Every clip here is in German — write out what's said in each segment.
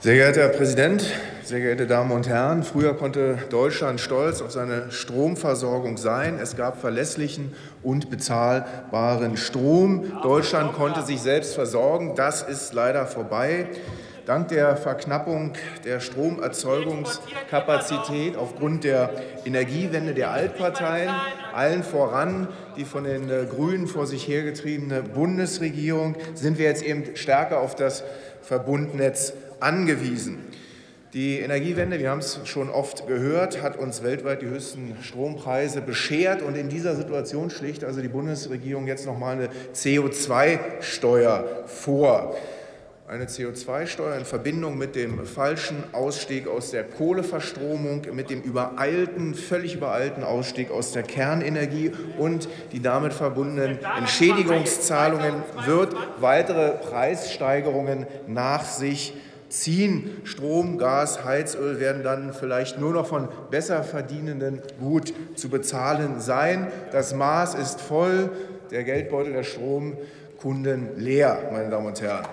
Sehr geehrter Herr Präsident, sehr geehrte Damen und Herren! Früher konnte Deutschland stolz auf seine Stromversorgung sein. Es gab verlässlichen und bezahlbaren Strom. Deutschland konnte sich selbst versorgen. Das ist leider vorbei. Dank der Verknappung der Stromerzeugungskapazität aufgrund der Energiewende der Altparteien, allen voran die von den Grünen vor sich hergetriebene Bundesregierung, sind wir jetzt eben stärker auf das Verbundnetz angewiesen. Die Energiewende, wir haben es schon oft gehört, hat uns weltweit die höchsten Strompreise beschert. Und in dieser Situation schlägt also die Bundesregierung jetzt noch mal eine CO2-Steuer vor. Eine CO2-Steuer in Verbindung mit dem falschen Ausstieg aus der Kohleverstromung, mit dem völlig übereilten Ausstieg aus der Kernenergie und die damit verbundenen Entschädigungszahlungen wird weitere Preissteigerungen nach sich ziehen. Strom, Gas, Heizöl werden dann vielleicht nur noch von Besserverdienenden gut zu bezahlen sein. Das Maß ist voll, der Geldbeutel der Stromkunden leer, meine Damen und Herren.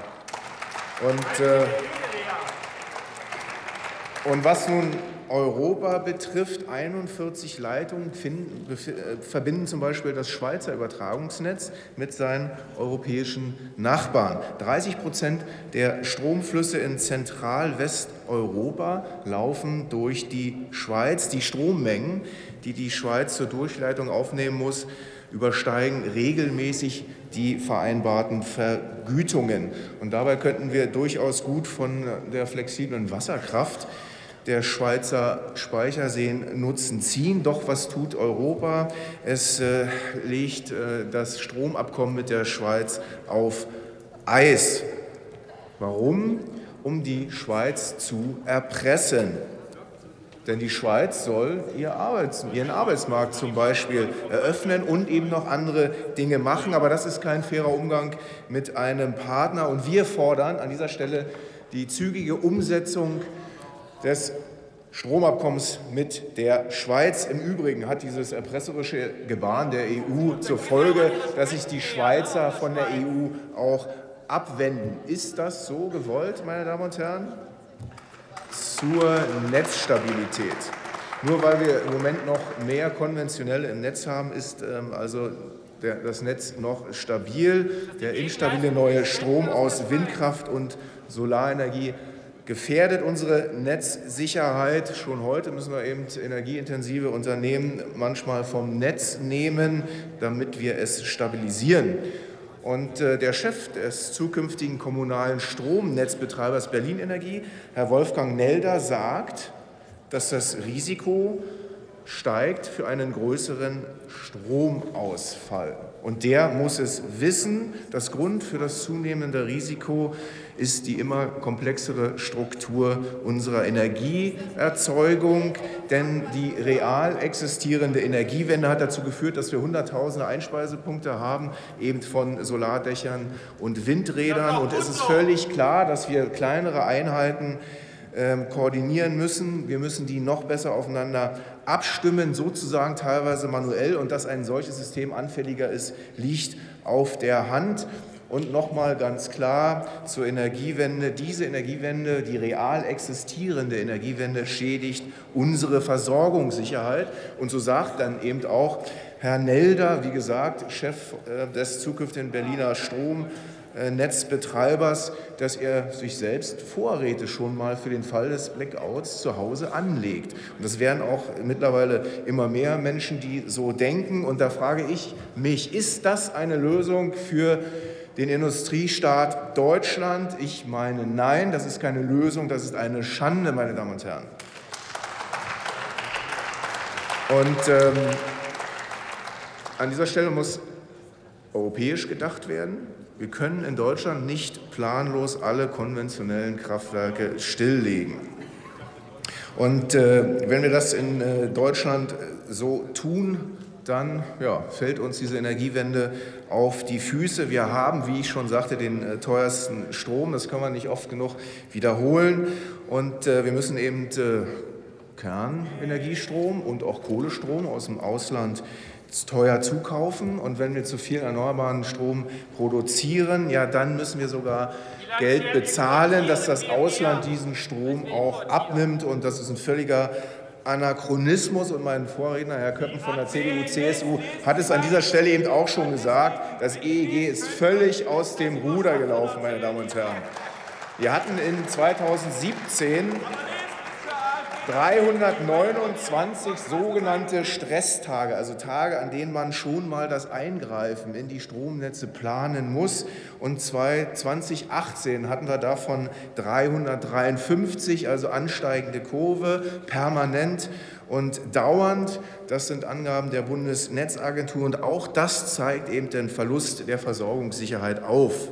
Und was nun Europa betrifft, 41 Leitungen verbinden zum Beispiel das Schweizer Übertragungsnetz mit seinen europäischen Nachbarn. 30% der Stromflüsse in Zentral-Westeuropa laufen durch die Schweiz. Die Strommengen, die die Schweiz zur Durchleitung aufnehmen muss, übersteigen regelmäßig die vereinbarten Vergütungen. Und dabei könnten wir durchaus gut von der flexiblen Wasserkraft der Schweizer Speicherseen Nutzen ziehen. Doch was tut Europa? Es legt das Stromabkommen mit der Schweiz auf Eis. Warum? Um die Schweiz zu erpressen. Denn die Schweiz soll ihren Arbeitsmarkt zum Beispiel eröffnen und eben noch andere Dinge machen. Aber das ist kein fairer Umgang mit einem Partner. Und wir fordern an dieser Stelle die zügige Umsetzung des Stromabkommens mit der Schweiz. Im Übrigen hat dieses erpresserische Gebaren der EU zur Folge, dass sich die Schweizer von der EU auch abwenden. Ist das so gewollt, meine Damen und Herren? Zur Netzstabilität. Nur weil wir im Moment noch mehr konventionelle im Netz haben, ist also das Netz noch stabil. Der instabile neue Strom aus Windkraft und Solarenergie gefährdet unsere Netzsicherheit. Schon heute müssen wir eben energieintensive Unternehmen manchmal vom Netz nehmen, damit wir es stabilisieren. Und der Chef des zukünftigen kommunalen Stromnetzbetreibers Berlin Energie, Herr Wolfgang Nelder, sagt, dass das Risiko steigt für einen größeren Stromausfall. Und der muss es wissen. Das Grund für das zunehmende Risiko ist die immer komplexere Struktur unserer Energieerzeugung. Denn die real existierende Energiewende hat dazu geführt, dass wir Hunderttausende Einspeisepunkte haben, eben von Solardächern und Windrädern. Und es ist völlig klar, dass wir kleinere Einheiten koordinieren müssen. Wir müssen die noch besser aufeinander abstimmen, sozusagen teilweise manuell. Und dass ein solches System anfälliger ist, liegt auf der Hand. Und nochmal ganz klar zur Energiewende. Diese Energiewende, die real existierende Energiewende, schädigt unsere Versorgungssicherheit. Und so sagt dann eben auch Herr Nelder, wie gesagt, Chef des zukünftigen Berliner Stromnetzbetreibers, dass er sich selbst Vorräte schon mal für den Fall des Blackouts zu Hause anlegt. Und das werden auch mittlerweile immer mehr Menschen, die so denken. Und da frage ich mich, ist das eine Lösung für den Industriestaat Deutschland? Ich meine, nein, das ist keine Lösung, das ist eine Schande, meine Damen und Herren. Und an dieser Stelle muss europäisch gedacht werden. Wir können in Deutschland nicht planlos alle konventionellen Kraftwerke stilllegen. Und wenn wir das in Deutschland so tun, dann fällt uns diese Energiewende auf die Füße. Wir haben, wie ich schon sagte, den teuersten Strom. Das kann man nicht oft genug wiederholen. Und wir müssen eben Kernenergiestrom und auch Kohlestrom aus dem Ausland teuer zukaufen. Und wenn wir zu viel erneuerbaren Strom produzieren, ja, dann müssen wir sogar Geld bezahlen, dass das Ausland diesen Strom auch abnimmt. Und das ist ein völliger Anachronismus. Und mein Vorredner, Herr Köppen von der CDU-CSU, hat es an dieser Stelle eben auch schon gesagt. Das EEG ist völlig aus dem Ruder gelaufen, meine Damen und Herren. Wir hatten in 2017 329 sogenannte Stresstage, also Tage, an denen man schon mal das Eingreifen in die Stromnetze planen muss. Und 2018 hatten wir davon 353, also ansteigende Kurve, permanent und dauernd. Das sind Angaben der Bundesnetzagentur. Und auch das zeigt eben den Verlust der Versorgungssicherheit auf.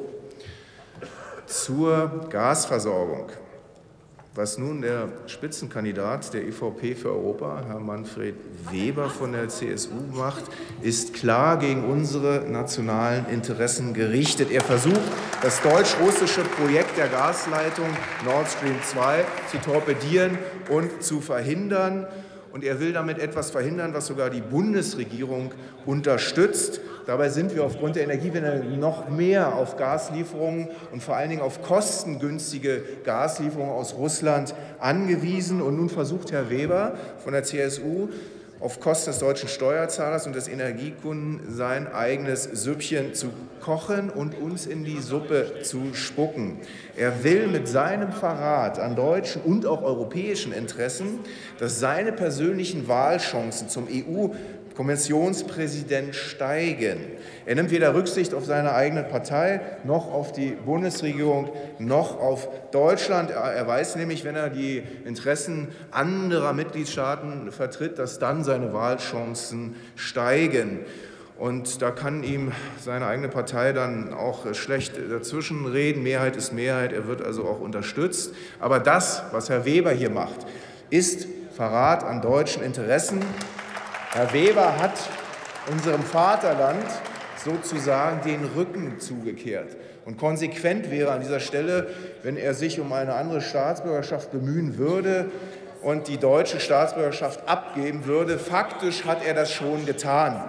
Zur Gasversorgung. Was nun der Spitzenkandidat der EVP für Europa, Herr Manfred Weber von der CSU, macht, ist klar gegen unsere nationalen Interessen gerichtet. Er versucht, das deutsch-russische Projekt der Gasleitung Nord Stream 2 zu torpedieren und zu verhindern. Und er will damit etwas verhindern, was sogar die Bundesregierung unterstützt. Dabei sind wir aufgrund der Energiewende noch mehr auf Gaslieferungen und vor allen Dingen auf kostengünstige Gaslieferungen aus Russland angewiesen. Und nun versucht Herr Weber von der CSU auf Kosten des deutschen Steuerzahlers und des Energiekunden sein eigenes Süppchen zu kochen und uns in die Suppe zu spucken. Er will mit seinem Verrat an deutschen und auch europäischen Interessen, dass seine persönlichen Wahlchancen zum EU-Kommissionspräsident steigen. Er nimmt weder Rücksicht auf seine eigene Partei, noch auf die Bundesregierung, noch auf Deutschland. Er weiß nämlich, wenn er die Interessen anderer Mitgliedstaaten vertritt, dass dann seine Wahlchancen steigen. Und da kann ihm seine eigene Partei dann auch schlecht dazwischenreden. Mehrheit ist Mehrheit, er wird also auch unterstützt. Aber das, was Herr Weber hier macht, ist Verrat an deutschen Interessen. Herr Weber hat unserem Vaterland sozusagen den Rücken zugekehrt. Und konsequent wäre an dieser Stelle, wenn er sich um eine andere Staatsbürgerschaft bemühen würde und die deutsche Staatsbürgerschaft abgeben würde. Faktisch hat er das schon getan.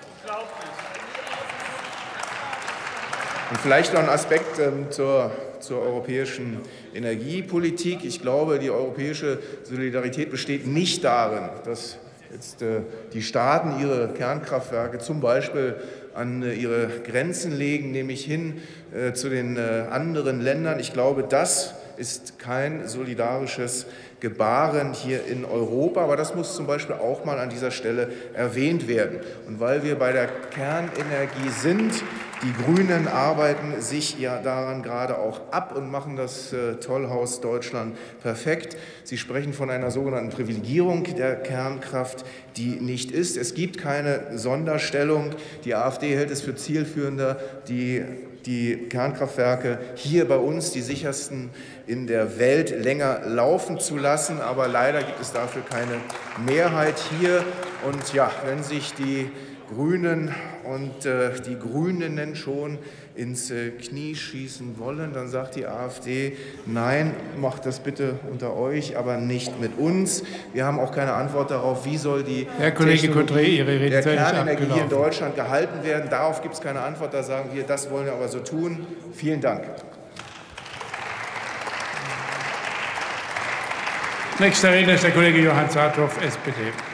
Und vielleicht noch ein Aspekt zur europäischen Energiepolitik. Ich glaube, die europäische Solidarität besteht nicht darin, dass jetzt die Staaten ihre Kernkraftwerke zum Beispiel an ihre Grenzen legen, nämlich hin zu den anderen Ländern. Ich glaube, das ist kein solidarisches Gebaren hier in Europa, aber das muss zum Beispiel auch mal an dieser Stelle erwähnt werden. Und weil wir bei der Kernenergie sind, die Grünen arbeiten sich ja daran gerade auch ab und machen das Tollhaus Deutschland perfekt. Sie sprechen von einer sogenannten Privilegierung der Kernkraft, die nicht ist. Es gibt keine Sonderstellung. Die AfD hält es für zielführender, die Kernkraftwerke hier bei uns, die sichersten in der Welt, länger laufen zu lassen. Aber leider gibt es dafür keine Mehrheit hier. Und ja, wenn sich die Grünen und die Grünen schon ins Knie schießen wollen, dann sagt die AfD, nein, macht das bitte unter euch, aber nicht mit uns. Wir haben auch keine Antwort darauf, wie soll die Technologie der Kernenergie hier in Deutschland gehalten werden. Darauf gibt es keine Antwort, da sagen wir, das wollen wir aber so tun. Vielen Dank. Nächster Redner ist der Kollege Johann Saathoff, SPD.